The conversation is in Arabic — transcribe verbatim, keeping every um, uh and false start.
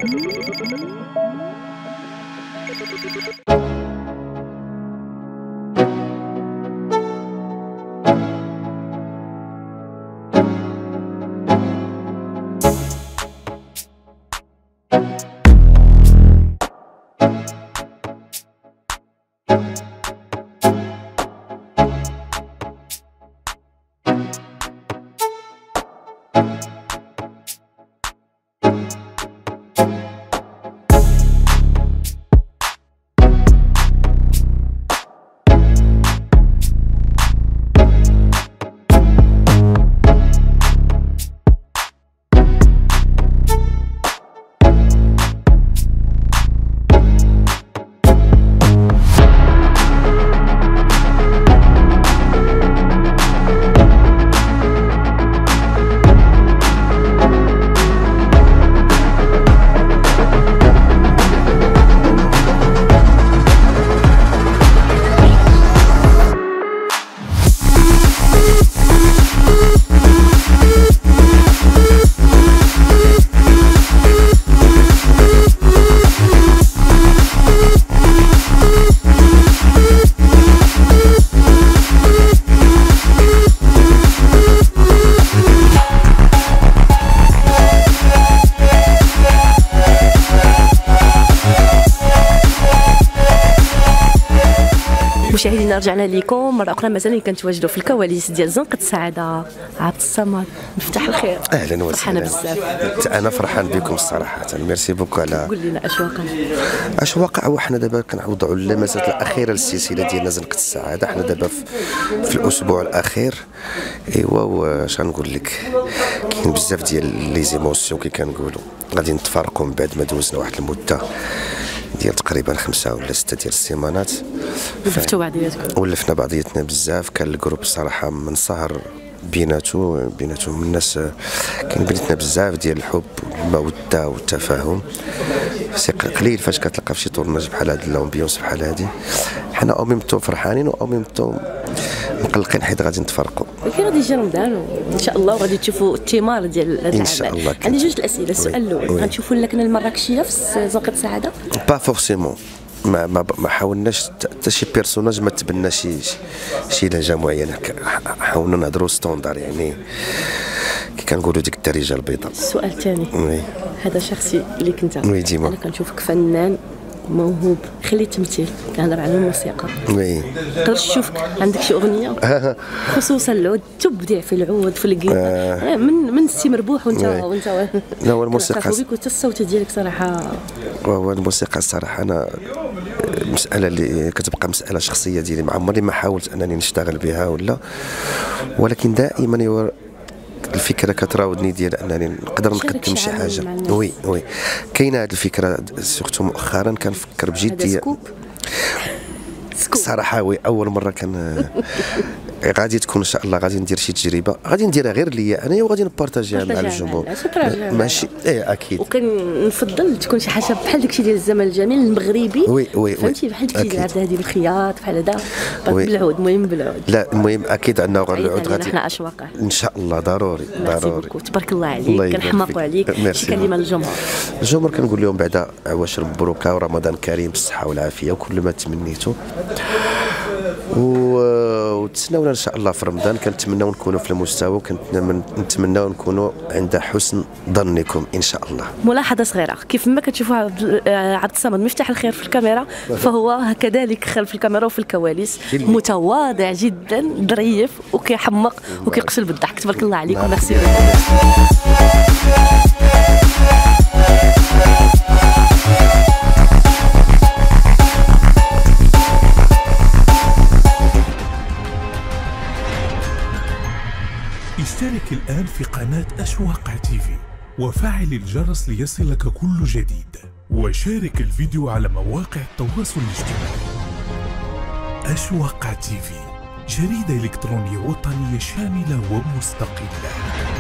مشاهدينا رجعنا لكم مره اخرى. مازال كنتواجدوا في الكواليس ديال زنقه السعاده. عبد الصمد مفتاح الخير، اهلا وسهلا. فرحانه بزاف. انا فرحان بكم الصراحه، ميرسي بوكو على. قول لنا اش واقع. اش واقع وحنا دابا كنعوضوا على اللمسات الاخيره للسلسله ديالنا زنقه السعاده. حنا دابا في, في الاسبوع الاخير. ايوا واش غنقول لك، كاين بزاف ديال لي زيموسيون كي كنقولوا. غادي نتفارقوا من بعد ما دوزنا واحد المده ديال تقريبا خمسه ولا سته ديال السيمانات. ولفتوا بعضياتكم. ولفنا بعضياتنا بزاف. كان الجروب الصراحه من سهر بيناتو بيناتهم الناس. كاين بيناتنا بزاف ديال الحب والموده والتفاهم. سي قليل فاش كتلقى في شي طورناج بحال هاد لومبيونس بحال هادي. حنا او ميم طو فرحانين و او ميم طو مقلقين حيت غادي نتفرقوا. ولكن غادي يجي رمضان وان شاء الله وغادي تشوفوا الثمار ديال هذا العمل. ان شاء الله. عندي جوج الاسئله. السؤال الاول، غنشوفوا اللكنه المراكشيه في زنقه السعاده؟ با فورسيمون. ما ما ما حاولناش حتى شي بيرسوناج ما تبنى شي شي لهجه معينه. حاولنا نهضروا ستوندار، يعني كي كنقولوا ديك الدارجه البيضاء. السؤال الثاني، هذا شخصي اللي كنت وي ديما انا كنشوفك فنان موهوب، خلي التمثيل، كنهضر على الموسيقى. وي نقدر نشوفك عندك شي اغنيه خصوصا العود، تبدع في العود في الكيتار من من السي مربوح وانت وانت لا هو الموسيقى وانت الصوت ديالك صراحه. هو الموسيقى الصراحه انا مساله اللي كتبقى مساله شخصيه ديالي. ما عمري ما حاولت انني نشتغل بها ولا، ولكن دائما الفكره كتراودني ديال انني نقدر نقدم شي حاجه. وي وي كاينه هذه الفكره سورتو مؤخرا كنفكر بجديه صراحه. وي اول مره كان غادي تكون ان شاء الله غادي ندير شي تجربه، غادي نديرها غير ليا انا وغادي نبارطاجيها مع الجمهور. ماشي ايه اكيد. وكنفضل تكون شي حاجه بحال داكشي ديال الزمن الجميل المغربي. وي وي فهمتي بحال ديك العاده هذه بالخياط بحال هذا بالعود. المهم بالعود. لا المهم اكيد عندنا العود غادي حنا اش واقع ان شاء الله. ضروري ضروري. تبارك الله عليك. كنحماقوا عليك. شي كلمه للجمهور. الجمهور كنقول لهم بعدا عواش مبروكه ورمضان كريم بالصحه والعافيه وكل ما تمنيتوا، وتسناونا ان شاء الله في رمضان. كنتمناو نكونوا في المستوى، كنتمناو نكونوا عند حسن ظنكم ان شاء الله. ملاحظه صغيره، كيف ما كتشوفوا عبد الصمد مفتاح الخير في الكاميرا، فهو كذلك خلف الكاميرا وفي الكواليس متواضع جدا، ظريف وكيحمق وكيقتل بالضحك. تبارك الله عليكم. ميرسي. اشترك الآن في قناة أشواق تيفي وفعل الجرس ليصلك كل جديد، وشارك الفيديو على مواقع التواصل الاجتماعي. أشواق تيفي، جريدة إلكترونية وطنية شاملة ومستقلة.